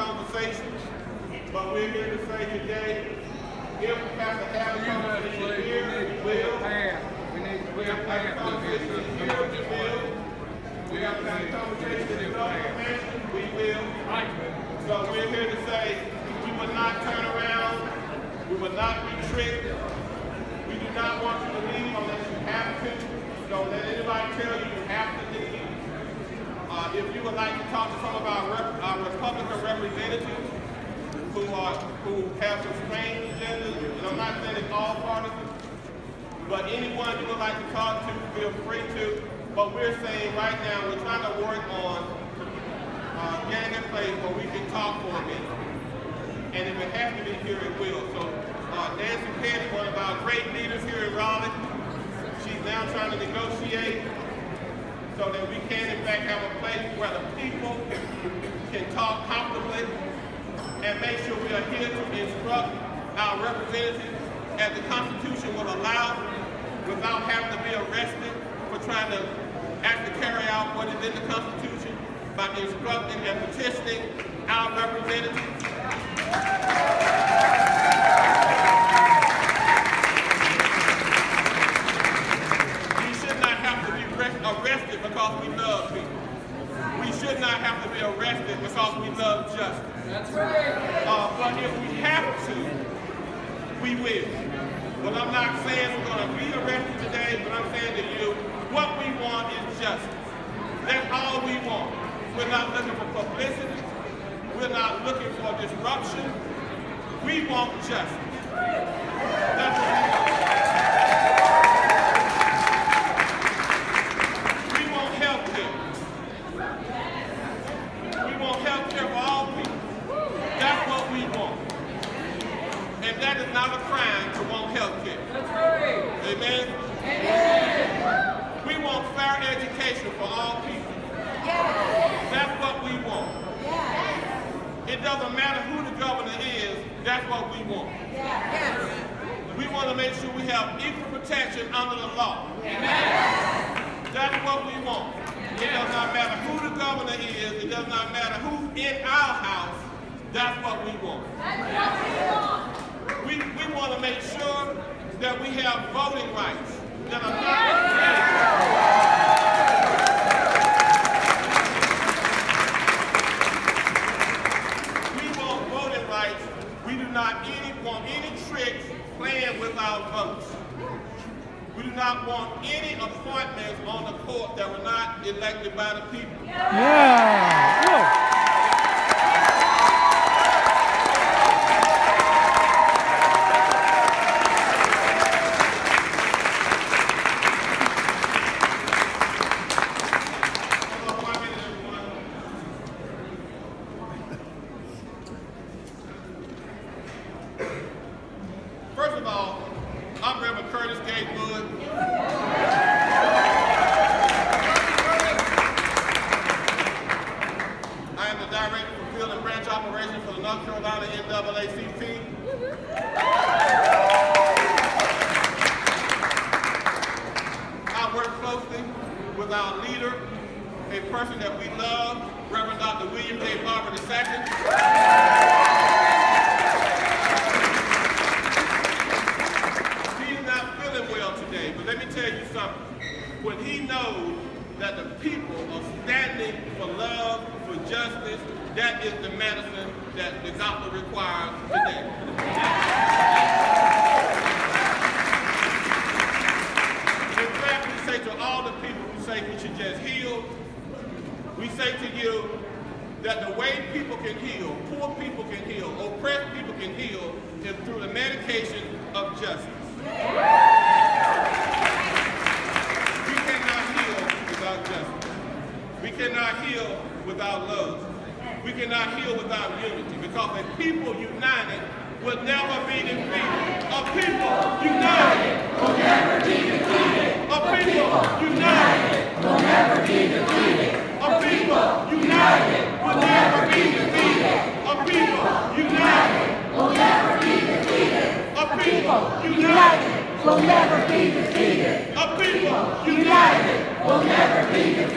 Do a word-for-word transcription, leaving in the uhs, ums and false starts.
conversation, but we're here to say today, if we have to have a conversation here, we will. We need to We have to have a conversation here, we will. We have to have a conversation in the mansion, we will. So we're here to say, we will not turn around, we will not be tricked. We do not want you to leave unless you have to. Don't let anybody tell you you have to leave. Uh, if you would like to talk to some of our, rep our Republican representatives who are who have some strange agendas, and I'm not saying it's all partisan, but anyone you would like to talk to, feel free to. But we're saying right now we're trying to work on uh, getting a place where we can talk for a minute. And if it has to be here, it will. So uh, Nancy Petty, one of our great leaders here in Raleigh, she's now trying to negotiate so that we can, in fact, have a place where the people can talk comfortably and make sure we are here to instruct our representatives as the Constitution will allow without having to be arrested for trying to actually carry out what is in the Constitution by instructing and petitioning our representatives. Arrested because we love people. We should not have to be arrested because we love justice. That's right. Uh, but if we have to, we will. But I'm not saying we're going to be arrested today, but I'm saying to you, what we want is justice. That's all we want. We're not looking for publicity. We're not looking for disruption. We want justice. That's what we want. That is not a crime to want health care. That's right. Amen? Amen. We want fair education for all people. Yes. That's what we want. Yes. It doesn't matter who the governor is, that's what we want. Yes. We want to make sure we have equal protection under the law. Amen. That's what we want. It does not matter who the governor is, it does not matter who's in our house, that's what we want. That's what we want. We, we want to make sure that we have voting rights that are not We want voting rights. We do not any, want any tricks playing with our votes. We do not want any appointments on the court that were not elected by the people. Yeah. Whoa. First of all, I'm Reverend Curtis Gatewood. I am the Director for Field and Branch Operations for the North Carolina N double A C P. I work closely with our leader, a person that we love, Reverend Doctor William J. Barber the second. Today, but let me tell you something. When he knows that the people are standing for love, for justice, that is the medicine that the doctor requires today. In fact, we say to all the people who say we should just heal, we say to you that the way people can heal, poor people can heal, oppressed people can heal, is through the medication of justice. Justice. We cannot heal without love. We cannot heal without unity, because a people united will never be defeated. A people united will never be defeated. A people united will never be defeated. A people united will never be defeated. A people united will never be defeated. A people united will never be defeated. A people united will never be defeated.